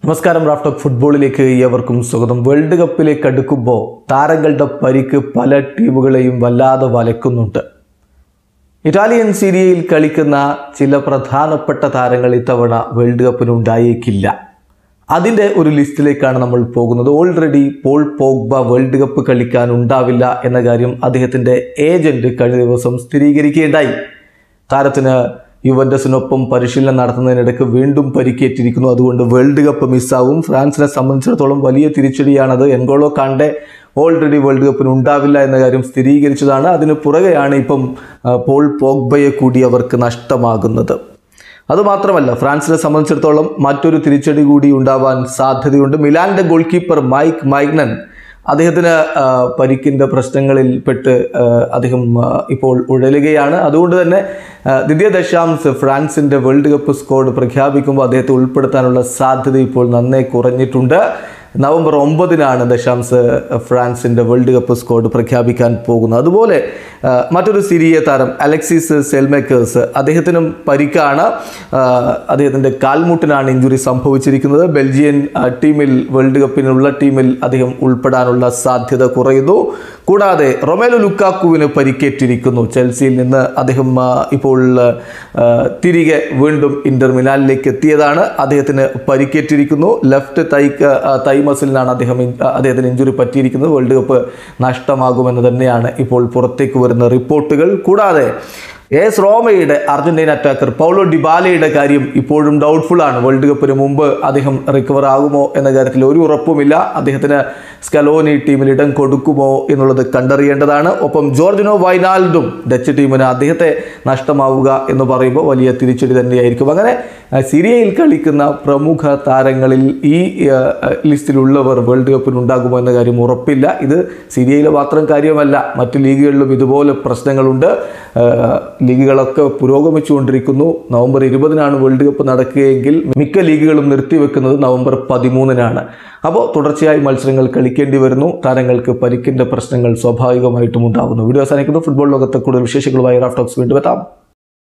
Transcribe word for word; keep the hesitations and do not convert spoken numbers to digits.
നമസ്കാരം. Raf talk ഫുട്ബോളിലേക്ക് ഏവർക്കും സ്വാഗതം. വേൾഡ് കപ്പിലേക്ക് അടുക്കുമ്പോൾ താരങ്ങളുടെ പരിക്ക് പല ടീമുകളെയും വല്ലാതെ വലക്കുന്നുണ്ട്. ഇറ്റാലിയൻ സീരിയയിൽ കളിക്കുന്ന ചില പ്രധാനപ്പെട്ട താരങ്ങൾ ഇത്തവണ വേൾഡ് കപ്പിനുണ്ടായേക്കില്ല. അതിൻ്റെ ഒരു ലിസ്റ്റിലേക്കാണ് നമ്മൾ പോകുന്നത്. Already Paul Pogba world cup കളിക്കാൻ ഉണ്ടാവില്ല എന്ന കാര്യം അദ്ദേഹത്തിൻ്റെ ഏജൻറ്റ് കഴിഞ്ഞ ദിവസം സ്ഥിരീകരിക്കുകയുണ്ടായി. താരത്തിന് യുവന്റസിനൊപ്പം പരിശീലനം നടത്തുന്നതിനിടയ്ക്ക് വീണ്ടും പരിക്കേറ്റിരിക്കുന്നു. അതുകൊണ്ട് വേൾഡ് കപ്പ് മിസ്സാവും. ഫ്രാൻസിനെ സംബന്ധിച്ചിടത്തോളം വലിയ തിരിച്ചടിയാണത്. എൻഗോളോ കാണ്ടെ ഓൾറെഡി വേൾഡ് കപ്പിന് ഉണ്ടാവില്ല എന്ന കാര്യം സ്ഥിരീകരിച്ചതാണ്. അതിന് പുറകെയാണ് ഇപ്പം പോൾ പോഗ്ബയെ കൂടി അവർക്ക് നഷ്ടമാകുന്നത്. അതുമാത്രമല്ല, ഫ്രാൻസിനെ സംബന്ധിച്ചിടത്തോളം മറ്റൊരു തിരിച്ചടി കൂടി ഉണ്ടാവാൻ സാധ്യതയുണ്ട്. മിലാൻ്റെ ഗോൾ കീപ്പർ മൈക്ക് മൈഗ്നൻ അദ്ദേഹത്തിന് പരിക്കിൻ്റെ പ്രശ്നങ്ങളിൽ പെട്ട് അദ്ദേഹം ഇപ്പോൾ ഉഴലുകയാണ്. അതുകൊണ്ട് തന്നെ ദിദിയർ ദശാംസ് ഫ്രാൻസിൻ്റെ വേൾഡ് കപ്പ് സ്ക്വാഡ് പ്രഖ്യാപിക്കുമ്പോൾ അദ്ദേഹത്തെ ഉൾപ്പെടുത്താനുള്ള സാധ്യത ഇപ്പോൾ നന്നേ കുറഞ്ഞിട്ടുണ്ട്. നവംബർ ഒമ്പതിനാണ് ദശാംസ് ഫ്രാൻസിൻ്റെ വേൾഡ് കപ്പ് സ്ക്വാഡ് പ്രഖ്യാപിക്കാൻ പോകുന്നത്. അതുപോലെ മറ്റൊരു സിരിയ താരം അലക്സിസ് സെൽമേക്കേഴ്സ്, അദ്ദേഹത്തിനും പരിക്കാണ്. അദ്ദേഹത്തിൻ്റെ കാൽമുട്ടിനാണ് ഇഞ്ചുറി സംഭവിച്ചിരിക്കുന്നത്. ബെൽജിയൻ ടീമിൽ വേൾഡ് കപ്പിനുള്ള ടീമിൽ അദ്ദേഹം ഉൾപ്പെടാനുള്ള സാധ്യത കുറയുന്നു. കൂടാതെ റൊമേലു ലുക്കാക്കുവിന് പരിക്കേറ്റിരിക്കുന്നു. ചെൽസിയിൽ നിന്ന് അദ്ദേഹം ഇപ്പോൾ തിരികെ വീണ്ടും ഇന്റർ മിലാനിലേക്ക് എത്തിയതാണ്. അദ്ദേഹത്തിന് പരിക്കേറ്റിരിക്കുന്നു. ലെഫ്റ്റ് തൈ തൈ മസിലിനാണ് അദ്ദേഹം അദ്ദേഹത്തിന് ഇഞ്ചുറി പറ്റിയിരിക്കുന്നത്. വേൾഡ് കപ്പ് നഷ്ടമാകുമെന്ന് തന്നെയാണ് ഇപ്പോൾ പുറത്തേക്ക് വരുന്ന റിപ്പോർട്ടുകൾ. കൂടാതെ എസ് റോമയുടെ അർജന്റീന അറ്റാക്കർ പൗലോ ഡിബാലയുടെ കാര്യം ഇപ്പോഴും ഡൗട്ട്ഫുൾ ആണ്. വേൾഡ് കപ്പിന് മുമ്പ് അദ്ദേഹം റിക്കവർ ആകുമോ എന്ന കാര്യത്തിൽ ഒരു ഉറപ്പുമില്ല. അദ്ദേഹത്തിന് സ്കലോനി ടീമിൽ ഇടം കൊടുക്കുമോ എന്നുള്ളത് കണ്ടറിയേണ്ടതാണ്. ഒപ്പം ജോർജിനോ വൈനാൽഡും ഡച്ച് ടീമിന് അദ്ദേഹത്തെ നഷ്ടമാവുക എന്ന് പറയുമ്പോൾ വലിയ തിരിച്ചടി തന്നെയായിരിക്കും. അങ്ങനെ സിരിയയിൽ കളിക്കുന്ന പ്രമുഖ താരങ്ങളിൽ ഈ ലിസ്റ്റിലുള്ളവർ വേൾഡ് കപ്പിന് ഉണ്ടാകുമോ എന്ന കാര്യം ഉറപ്പില്ല. ഇത് സിരിയയിലെ മാത്രം കാര്യമല്ല, മറ്റു ലീഗുകളിലും ഇതുപോലെ പ്രശ്നങ്ങളുണ്ട്. ലീഗുകളൊക്കെ പുരോഗമിച്ചുകൊണ്ടിരിക്കുന്നു. നവംബർ ഇരുപതിനാണ് വേൾഡ് കപ്പ് നടക്കുകയെങ്കിൽ മിക്ക ലീഗുകളും നിർത്തിവെക്കുന്നത് നവംബർ പതിമൂന്നിനാണ്. അപ്പോൾ തുടർച്ചയായി മത്സരങ്ങൾ കളിക്കേണ്ടി വരുന്നു. താരങ്ങൾക്ക് പരിക്കിൻ്റെ പ്രശ്നങ്ങൾ സ്വാഭാവികമായിട്ടും ഉണ്ടാകുന്നു. വീഡിയോ അവസാനിക്കുന്നു. ഫുട്ബോൾ ലോകത്തെ കൂടുതൽ വിശേഷങ്ങളുമായി റാഫ് ടോക്സ് വീണ്ടും എത്താം.